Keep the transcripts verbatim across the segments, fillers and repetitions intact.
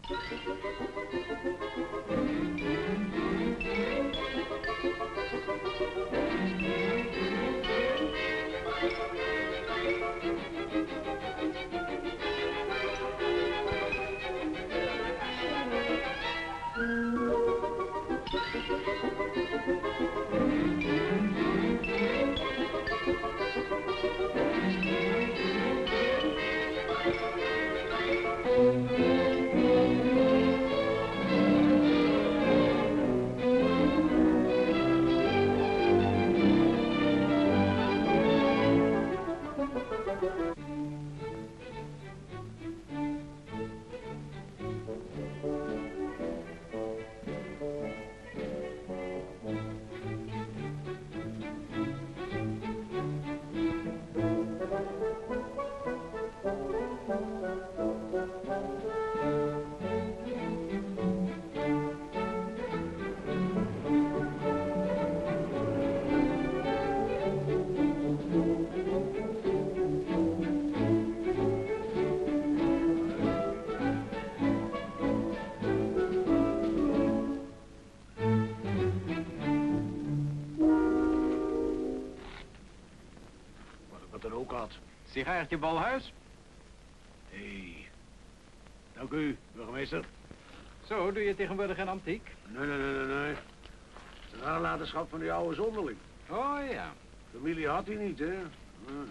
Sigaartje, Bolhuis? Hé. Hey. Dank u, burgemeester. Zo, doe je tegenwoordig een antiek? Nee, nee, nee, nee, nee. De nalatenschap van die oude zonderling. Oh, ja. Familie had hij niet, hè? Hm.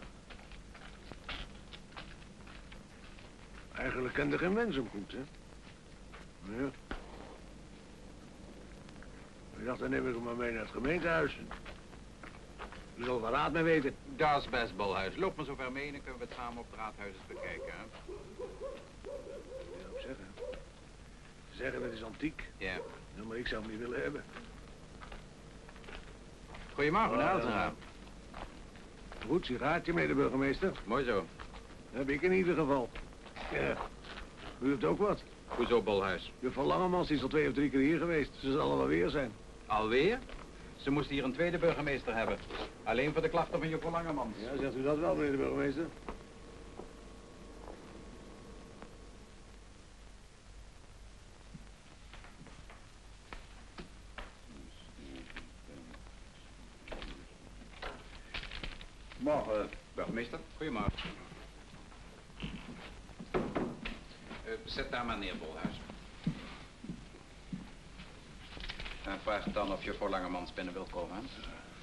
Eigenlijk kende geen mens hem goed, hè? Ja. Ik dacht, dan neem ik hem maar mee naar het gemeentehuis. U zal er raad mee weten. Dat is best, Bolhuis. Loop maar zo ver mee en dan kunnen we het samen op het raadhuis eens bekijken, hè? Dat wil ik ook zeggen. Ze zeggen het is antiek. Ja. Ja, maar ik zou hem niet willen hebben. Goedemorgen, meneer Elzenraam. Goed, sigaartje mee, de burgemeester. Mooi zo. Dat heb ik in ieder geval. Ja. U heeft ook wat. Hoezo, Bolhuis? Juffrouw Langemans is al twee of drie keer hier geweest. Ze zal er wel weer zijn. Alweer? Ze moesten hier een tweede burgemeester hebben. Alleen voor de klachten van juffrouw Langemans. Ja, zegt u dat wel, meneer de burgemeester? Morgen, burgemeester. Goedemorgen. Uh, zet daar maar neer, Bolhuis. En vraag dan of je voor Langemans binnen wilt komen. Hè?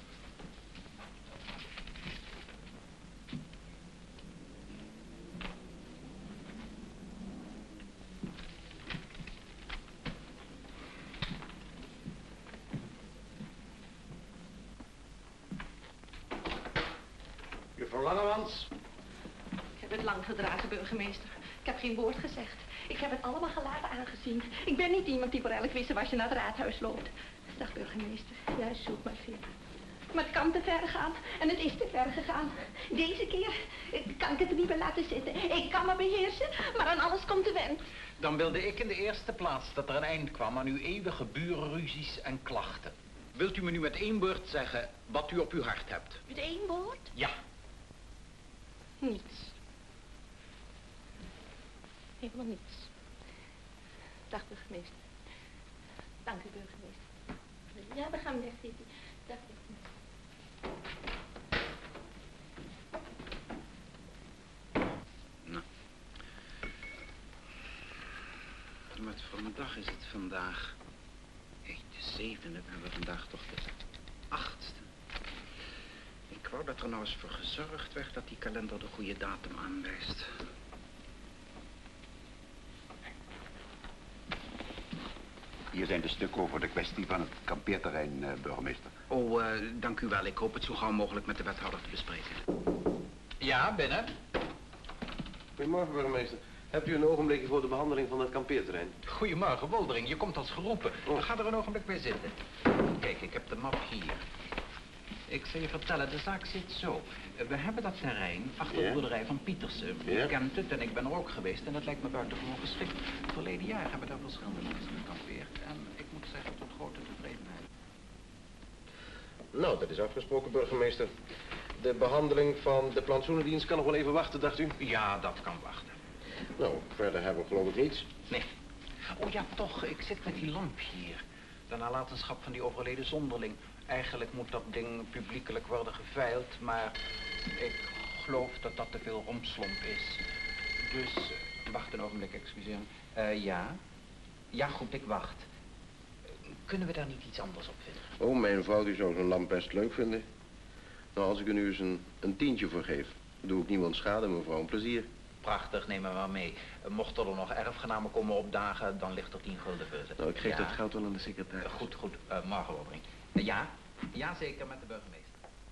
Juffrouw Langemans. Ik heb het lang gedragen, burgemeester. Ik heb geen woord gezegd. Ik heb het allemaal gelaten aangezien. Ik ben niet iemand die voor elk wissewasje naar het raadhuis loopt. Dag, burgemeester. Ja, zoek maar veel. Maar het kan te ver gaan. En het is te ver gegaan. Deze keer kan ik het niet meer laten zitten. Ik kan me beheersen, maar aan alles komt de wend. Dan wilde ik in de eerste plaats dat er een eind kwam aan uw eeuwige burenruzies en klachten. Wilt u me nu met één woord zeggen wat u op uw hart hebt? Met één woord? Ja. Niets. Helemaal niets. Dag, burgemeester. Dank u, burgemeester. Ja, we gaan weg zitten. Dag, burgemeester. Nou. Wat voor een dag is het vandaag? Hey, de zevende, we hebben vandaag toch de achtste. Ik wou dat er nou eens voor gezorgd werd dat die kalender de goede datum aanwijst. Hier zijn de stukken over de kwestie van het kampeerterrein, uh, burgemeester. Oh, uh, dank u wel. Ik hoop het zo gauw mogelijk met de wethouder te bespreken. Ja, binnen. Goedemorgen, burgemeester. Hebt u een ogenblikje voor de behandeling van het kampeerterrein? Goedemorgen, Woldering. Je komt als geroepen. Oh. We gaan er een ogenblik bij zitten. Kijk, ik heb de map hier. Ik zal je vertellen, de zaak zit zo. We hebben dat terrein achter Ja? de boerderij van Pietersen. Ja? Je kent het en ik ben er ook geweest en dat lijkt me buitengewoon geschikt. Verleden jaar hebben daar verschillende mensen gekampeerd en ik moet zeggen tot grote tevredenheid. Nou, dat is afgesproken, burgemeester. De behandeling van de plantsoenendienst kan nog wel even wachten, dacht u? Ja, dat kan wachten. Nou, verder hebben we geloof ik niets. Nee. Oh ja, toch, ik zit met die lamp hier. De nalatenschap van die overleden zonderling. Eigenlijk moet dat ding publiekelijk worden geveild, maar ik geloof dat dat te veel romslomp is. Dus, uh, wacht een ogenblik, excuseer. Uh, ja? Ja, goed, ik wacht. Uh, kunnen we daar niet iets anders op vinden? Oh, mijn vrouw die zou zo'n lamp best leuk vinden. Nou, als ik er nu eens een, een tientje voor geef, doe ik niemand schade, mevrouw, een plezier. Prachtig, neem me maar mee. Uh, mochten er nog erfgenamen komen opdagen, dan ligt er tien gulden voor ze. Nou, ik geef ja. dat geld wel aan de secretaris. Uh, goed, goed. Uh, morgen overbrengen. Uh, ja? Ja, zeker, met de burgemeester.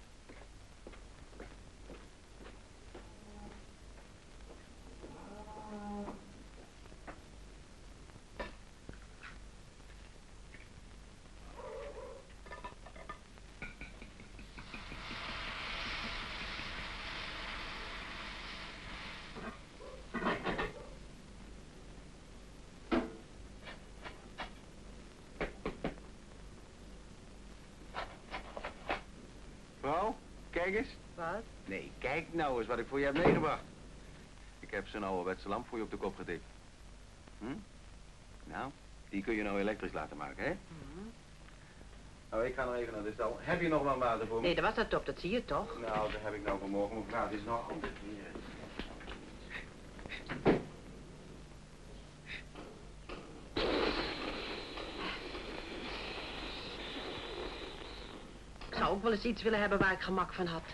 Vrouw, kijk eens. Wat? Nee, kijk nou eens wat ik voor je heb meegebracht. Ik heb zo'n ouderwetse lamp voor je op de kop getikt. Hm? Nou, die kun je nou elektrisch laten maken, hè? Mm-hmm. Nou, ik ga nog even naar de stal. Heb je nog wel water voor me? Nee, dat was dat top, dat zie je toch? Nou, dat heb ik nou vanmorgen. Mevrouw, het is nog anders hier. Ik zou ook wel eens iets willen hebben waar ik gemak van had.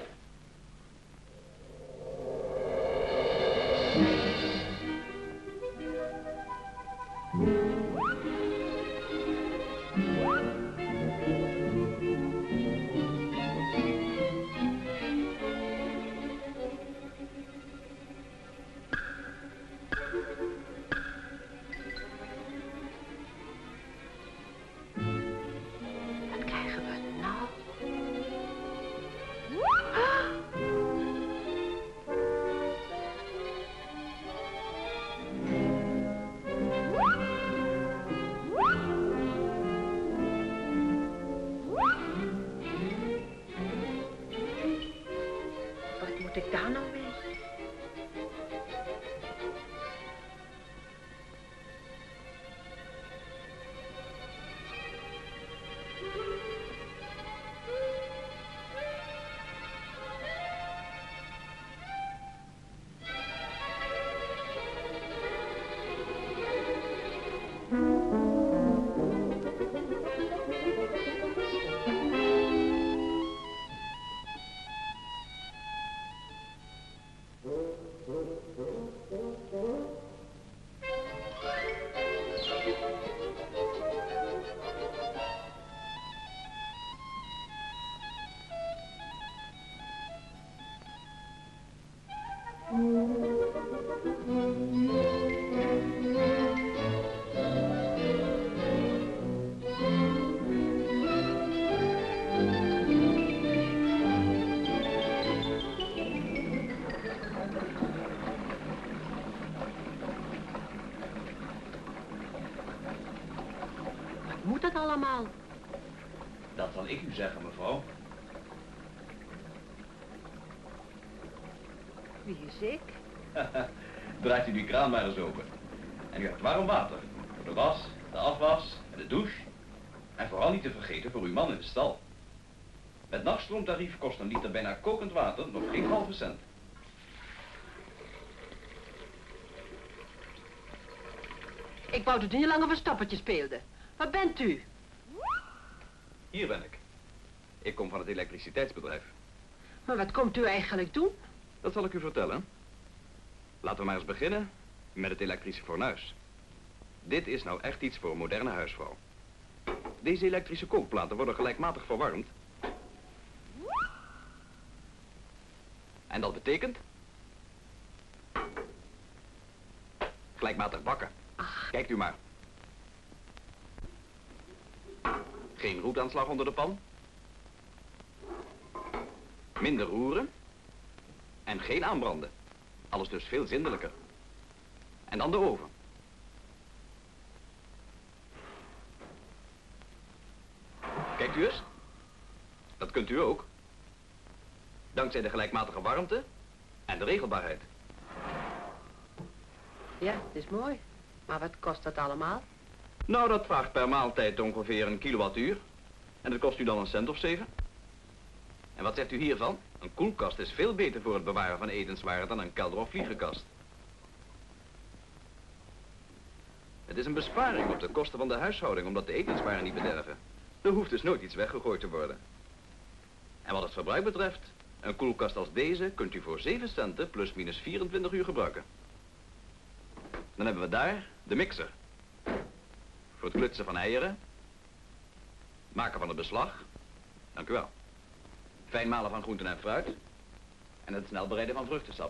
Wat krijgen we nou? Wat moet ik daar nou mee? Wat moet dat allemaal? Dat zal ik u zeggen, mevrouw. Wie is ik? Draait u die kraan maar eens open. En u hebt warm water. Voor de was, de afwas en de douche. En vooral niet te vergeten voor uw man in de stal. Met nachtstroomtarief kost een liter bijna kokend water nog geen halve cent. Ik wou dat u niet langer verstappertje speelde. Waar bent u? Hier ben ik. Ik kom van het elektriciteitsbedrijf. Maar wat komt u eigenlijk doen? Dat zal ik u vertellen. Laten we maar eens beginnen met het elektrische fornuis. Dit is nou echt iets voor een moderne huisvrouw. Deze elektrische kookplaten worden gelijkmatig verwarmd. En dat betekent... gelijkmatig bakken. Ach. Kijkt u maar. Geen roetaanslag onder de pan. Minder roeren. En geen aanbranden. Alles dus veel zindelijker. En dan de oven. Kijkt u eens. Dat kunt u ook. Dankzij de gelijkmatige warmte en de regelbaarheid. Ja, het is mooi. Maar wat kost dat allemaal? Nou, dat vraagt per maaltijd ongeveer een kilowattuur. En dat kost u dan een cent of zeven. En wat zegt u hiervan? Een koelkast is veel beter voor het bewaren van etenswaren dan een kelder- of vliegenkast. Het is een besparing op de kosten van de huishouding, omdat de etenswaren niet bederven. Er hoeft dus nooit iets weggegooid te worden. En wat het verbruik betreft, een koelkast als deze kunt u voor zeven centen plus minus vierentwintig uur gebruiken. Dan hebben we daar de mixer. Voor het klutsen van eieren. Maken van het beslag. Dank u wel. Fijn malen van groenten en fruit. En het snel bereiden van vruchtensap.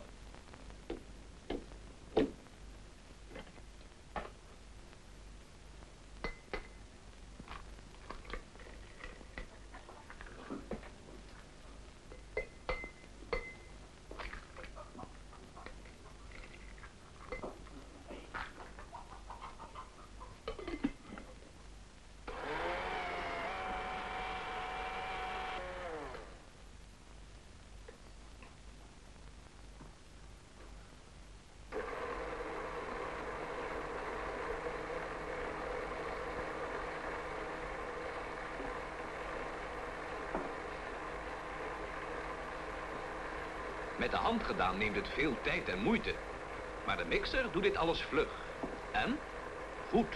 Met de hand gedaan neemt het veel tijd en moeite. Maar de mixer doet dit alles vlug. En goed.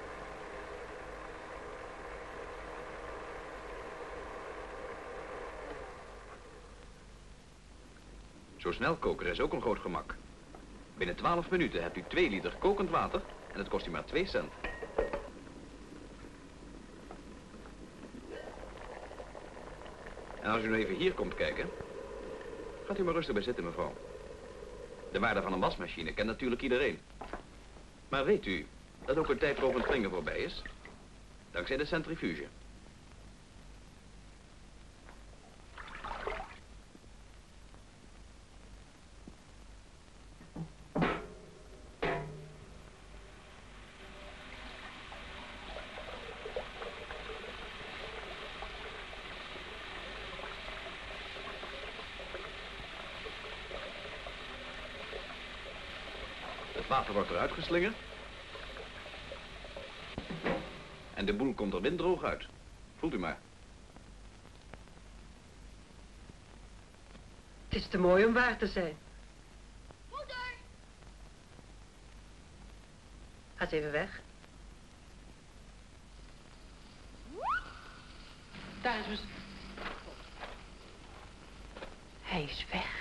Zo'n snelkoker is ook een groot gemak. Binnen twaalf minuten hebt u twee liter kokend water en het kost u maar twee cent. En als u nu even hier komt kijken, gaat u maar rustig bij zitten, mevrouw. De waarde van een wasmachine kent natuurlijk iedereen. Maar weet u dat ook een tijdrovend wringen voorbij is? Dankzij de centrifuge. Het water wordt eruit geslingerd. En de boel komt er windroog uit. Voelt u maar. Het is te mooi om waar te zijn. Moeder! Ga eens even weg. Daar is mijn... Hij is weg.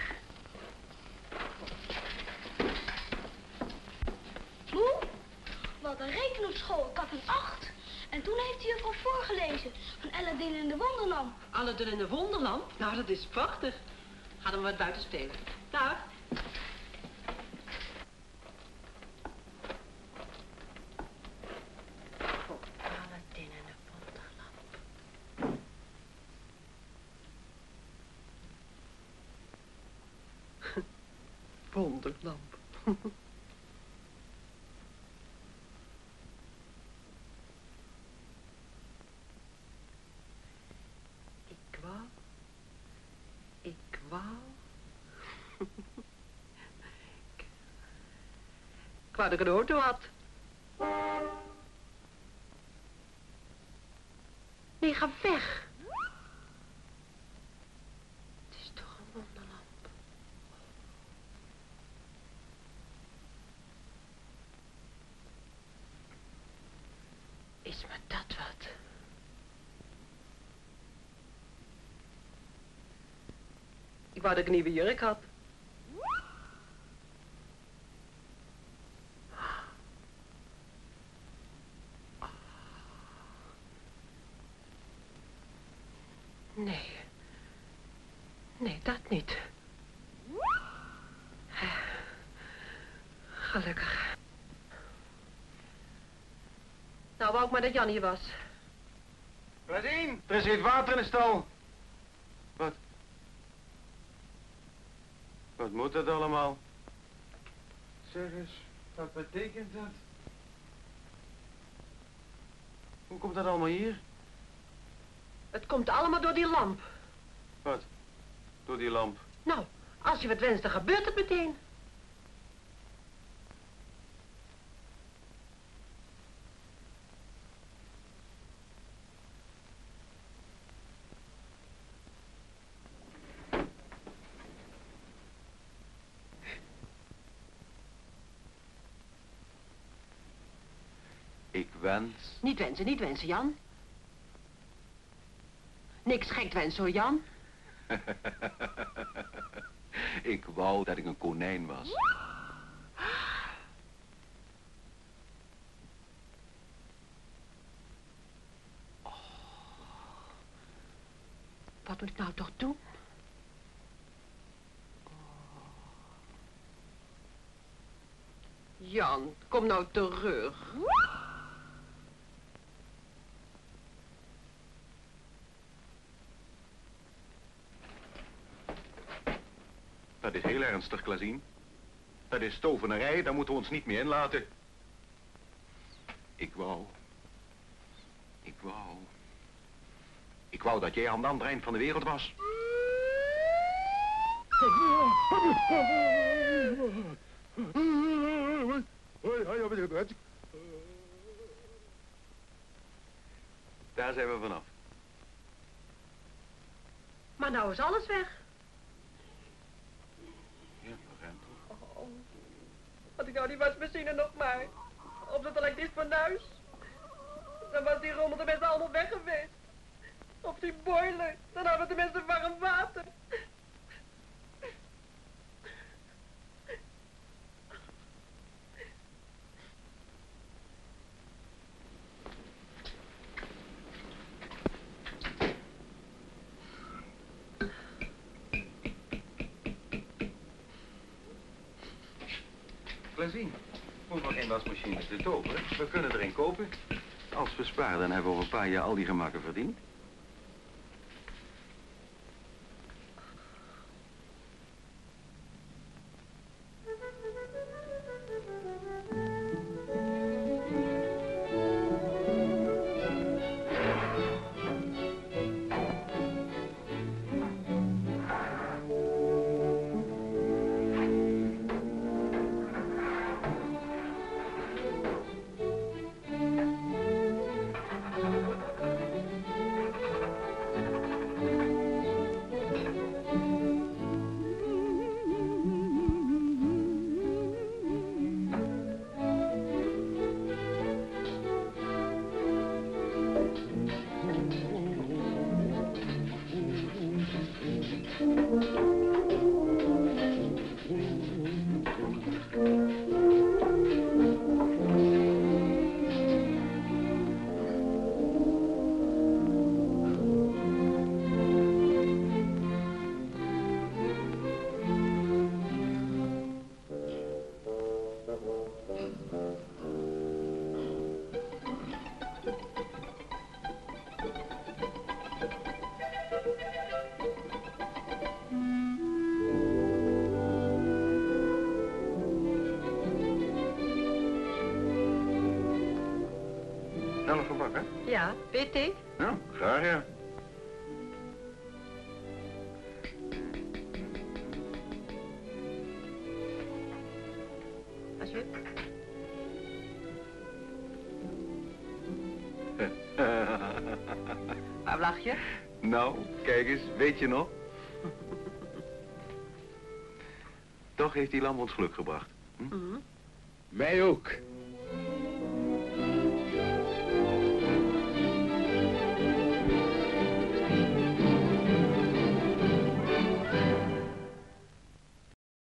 Moe, wat een reken op school. Ik had een acht. En toen heeft hij juffrouw voorgelezen van Aladdin en de Wonderlamp. Aladdin en de Wonderlamp? Nou, dat is prachtig. Ga dan wat buiten spelen. Dag. Oh, Aladdin en de Wonderlamp. Wonderlamp. Ik wou... Ik wou... ik... ik wou dat ik een auto had. Nee, ga weg. Het is toch een wonderlamp. Is maar dat wat. Ik wou dat ik een nieuwe jurk had. Nee. Nee, dat niet. Gelukkig. Nou, wou ik maar dat Jan hier was. Claudine, er is hier water in de stal. Wat? Wat moet dat allemaal? Zeg eens, wat betekent dat? Hoe komt dat allemaal hier? Het komt allemaal door die lamp. Wat? Door die lamp. Nou, als je wat wenst, dan gebeurt het meteen. wens. Niet wensen, niet wensen, Jan. Niks gek wensen, hoor, Jan. Ik wou dat ik een konijn was. Oh. Wat moet ik nou toch doen? Jan, kom nou terug. Dat is heel ernstig, Klazien. Dat is tovenarij, daar moeten we ons niet meer inlaten. Ik wou... Ik wou... Ik wou dat jij aan de andere eind van de wereld was. Daar zijn we vanaf. Maar nou is alles weg. Ja, Lorenzo. Oh, had ik nou die wasmachine nog maar. Of dat elektrisch fornuis. Dan was die rommel tenminste allemaal weg geweest. Of die boiler. Dan hadden we tenminste warm water. Klazien, hoeft nog geen wasmachine te toveren. We kunnen er een kopen. Als we sparen, dan hebben we over een paar jaar al die gemakken verdiend. Zelf gebakken? Ja, weet ik. Ja, graag ja. Alsjeblieft. Waar lach je? Nou, kijk eens, weet je nog? Toch heeft die lam ons geluk gebracht. Hm? Mm-hmm. Mij ook.